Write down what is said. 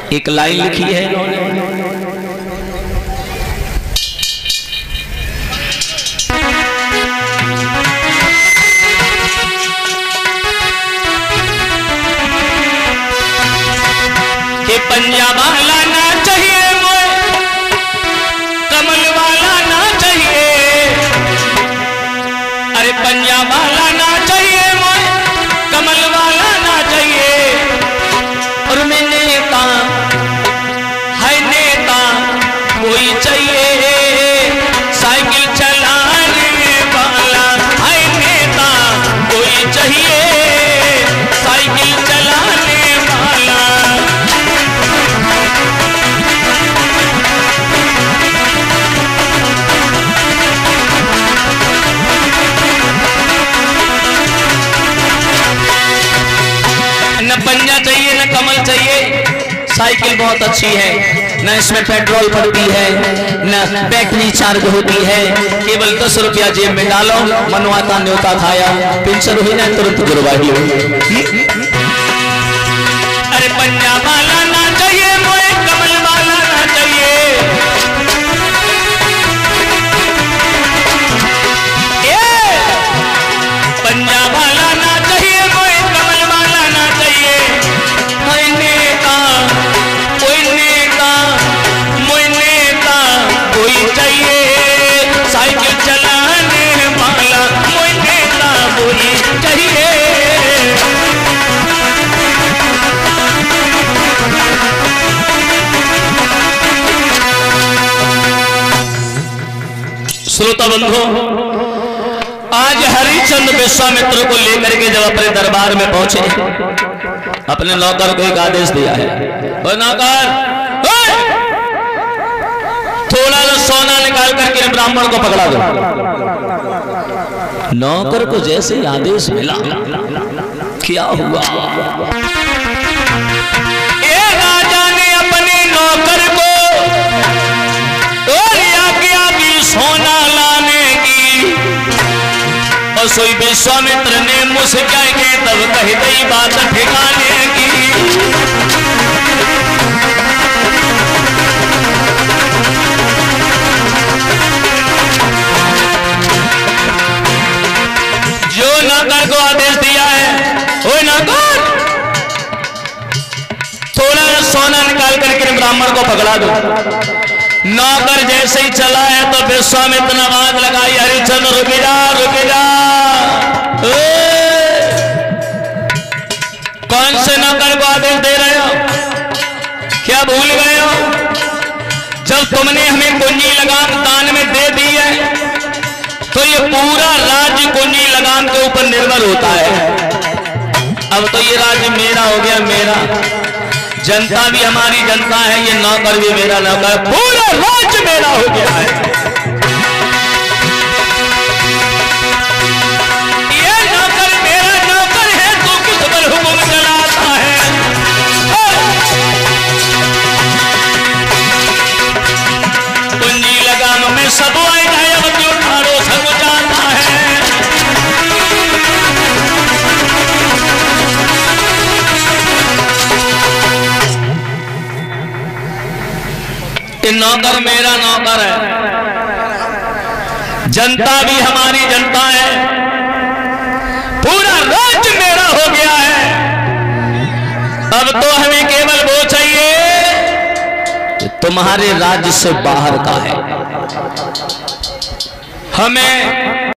एक लाइन लिखी है, कि पंजाब वाला ना चाहिए मोए, कमल वाला ना चाहिए, अरे पंजाब वाला ना चाहिए मोए, कमल वाला ना चाहिए, और मैं नेता है नेता कोई चाहिए, साइकिल चलाने वाला है नेता कोई चाहिए, साइकिल चलाने वाला। न पंजा चाहिए न कमल चाहिए, साइकिल बहुत अच्छी है, न इसमें पेट्रोल पड़ती है, न बैटरी चार्ज होती है, केवल 10 रुपया जेब में डालो, मनवाता न्योता खाया, पेंशन हुई ना तुरंत गुरबाही हुई। अरे पंजाब वाला ना चाहिए मोए, कमल वाला ना चाहिए, पंजाब वाला ना चाहिए मोए, कमल वाला ना चाहिए, कोई नेता मोए नेता कोई चाहिए, साइकिल चलाने वाला मोए नेता कोई चाहिए। श्रोता बंधु, आज हरिश्चंद्र विश्वामित्र को लेकर के जब अपने दरबार में पहुंचे, अपने नौकर को एक आदेश दिया है, नौकर थोड़ा सा सोना निकाल करके ब्राह्मण को पकड़ा दो। नौकर को जैसे ही आदेश मिला, क्या हुआ, ये राजा ने अपने नौकर को सोना लाने की, और सोई विश्वामित्र ने मुस्काए के तब कह दी बात ठिकाने की। जो नौकर को आदेश दिया है, ओ नौकर थोड़ा सोना निकाल करके ब्राह्मण को पकड़ा दो। नौकर जैसे ही चला है तो विश्वामित्र ने आवाज लगाई, हरिश्चंद्र रुक जा रुक जा। कौन से नौकर को आदेश दे रहे हो, क्या भूल गए हो, जब तुमने हमें कुंजी लगाम दान में दे दी है तो ये पूरा राज्य कुंजी लगाम के ऊपर निर्भर होता है। अब तो ये राज्य मेरा हो गया, मेरा, जनता भी हमारी जनता है, ये नौकर भी मेरा नौकर, पूरा राज्य मेरा हो गया है। ये नौकर मेरा नौकर है, तो किस पर हुक्म चलाता है। कुंजी लगाम में सब आए जाए, अब क्यों ठारो सब जाता है। नौकर मेरा नौकर है, जनता भी हमारी जनता है, पूरा राज्य मेरा हो गया है। अब तो हमें केवल वो चाहिए तुम्हारे राज्य से बाहर का है, हमें